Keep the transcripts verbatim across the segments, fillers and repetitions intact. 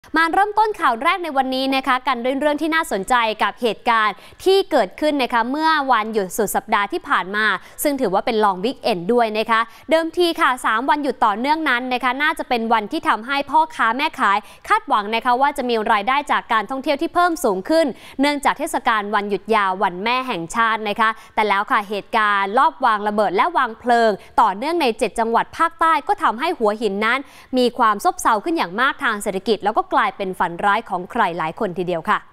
มาเริ่มต้นข่าวแรกในวันนี้นะคะกันด้วยเรื่องที่น่าสนใจกับเหตุการณ์ที่เกิดขึ้นนะคะเมื่อวันหยุดสุดสัปดาห์ที่ผ่านมาซึ่งถือว่าเป็นลองวิกเอนด์ด้วยนะคะเดิมทีค่ะสามวันหยุดต่อเนื่องนั้นนะคะน่าจะเป็นวันที่ทำให้พ่อค้าแม่ขายคาดหวังนะคะว่าจะมีรายได้จากการท่องเที่ยวที่เพิ่มสูงขึ้นเนื่องจากเทศกาลวันหยุดยาววันแม่แห่งชาตินะคะแต่แล้วค่ะเหตุการณ์ลอบวางระเบิดและวางเพลิงต่อเนื่องในเจ็ดจังหวัดภาคใต้ก็ทำให้หัวหินนั้นมีความซบเซาขึ้นอย่างมากทางเศรษฐกิจแล้วก็กลายเป็นฝันร้ายของใครหลายคนทีเดียวค่ะ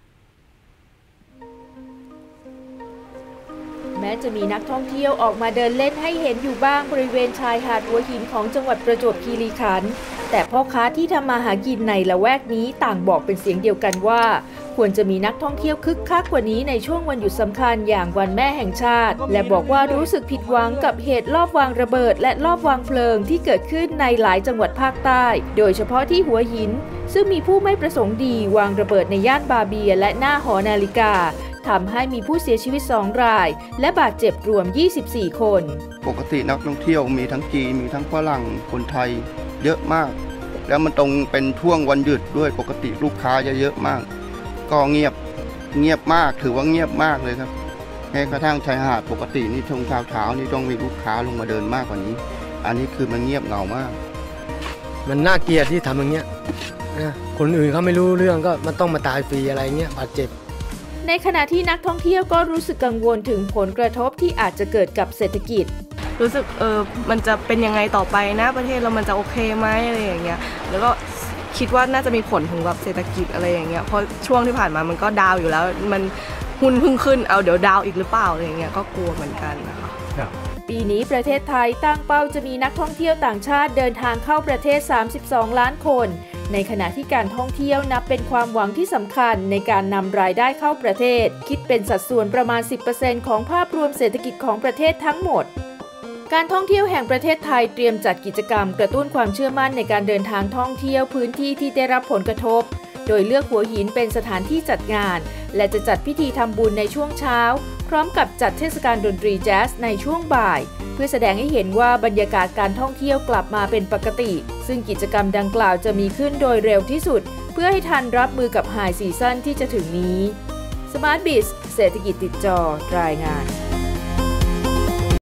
แม้จะมีนักท่องเที่ยวออกมาเดินเล่นให้เห็นอยู่บ้างบริเวณชายหาดหัวหินของจังหวัดประจวบคีรีขันธ์แต่พ่อค้าที่ทำมาหากินในละแวกนี้ต่างบอกเป็นเสียงเดียวกันว่าควรจะมีนักท่องเที่ยวคึกคักกว่านี้ในช่วงวันหยุดสำคัญอย่างวันแม่แห่งชาติและบอกว่ารู้สึกผิดหวังกับเหตุลอบวางระเบิดและลอบวางเพลิงที่เกิดขึ้นในหลายจังหวัดภาคใต้โดยเฉพาะที่หัวหินซึ่งมีผู้ไม่ประสงค์ดีวางระเบิดในย่านบาเบียและหน้าหอนาฬิกาทำให้มีผู้เสียชีวิตสองรายและบาดเจ็บรวมยี่สิบสี่คนปกตินักท่องเที่ยวมีทั้งจีนมีทั้งฝรั่งคนไทยเยอะมากแล้วมันตรงเป็นช่วงวันหยุดด้วยปกติลูกค้าจะเยอะมากก็เงียบเงียบมากถือว่าเงียบมากเลยครับแม้กระทั่งชายหาดปกตินี่ช่วงเช้าเช้านี่ต้องมีลูกค้าลงมาเดินมากกว่านี้อันนี้คือมันเงียบเหงามากมันน่าเกลียดที่ทำอย่างเงี้ยคนอื่นเขาไม่รู้เรื่องก็มันต้องมาตายฟรีอะไรเงี้ยบาดเจ็บในขณะที่นักท่องเที่ยวก็รู้สึกกังวลถึงผลกระทบที่อาจจะเกิดกับเศรษฐกิจรู้สึกเออมันจะเป็นยังไงต่อไปนะประเทศเรามันจะโอเคไหมอะไรอย่างเงี้ยแล้วก็คิดว่าน่าจะมีผลถึงแบบเศรษฐกิจอะไรอย่างเงี้ยเพราะช่วงที่ผ่านมามันก็ดาวอยู่แล้วมันหุ้นพึ่งขึ้นเอาเดี๋ยวดาวอีกหรือเปล่าอะไรอย่างเงี้ยก็กลัวเหมือนกันนะคะปีนี้ประเทศไทยตั้งเป้าจะมีนักท่องเที่ยวต่างชาติเดินทางเข้าประเทศสามสิบสองล้านคนในขณะที่การท่องเที่ยวนับเป็นความหวังที่สำคัญในการนำรายได้เข้าประเทศคิดเป็นสัดส่วนประมาณ สิบเปอร์เซ็นต์ ของภาพรวมเศรษฐกิจของประเทศทั้งหมดการท่องเที่ยวแห่งประเทศไทยเตรียมจัดกิจกรรมกระตุ้นความเชื่อมั่นในการเดินทางท่องเที่ยวพื้นที่ที่ได้รับผลกระทบโดยเลือกหัวหินเป็นสถานที่จัดงานและจะจัดพิธีทำบุญในช่วงเช้าพร้อมกับจัดเทศกาลดนตรีแจ๊สในช่วงบ่ายเพื่อแสดงให้เห็นว่าบรรยากาศการท่องเที่ยวกลับมาเป็นปกติซึ่งกิจกรรมดังกล่าวจะมีขึ้นโดยเร็วที่สุดเพื่อให้ทันรับมือกับไฮซีซั่นที่จะถึงนี้ Smart Biz เศรษฐกิจติดจอรายงาน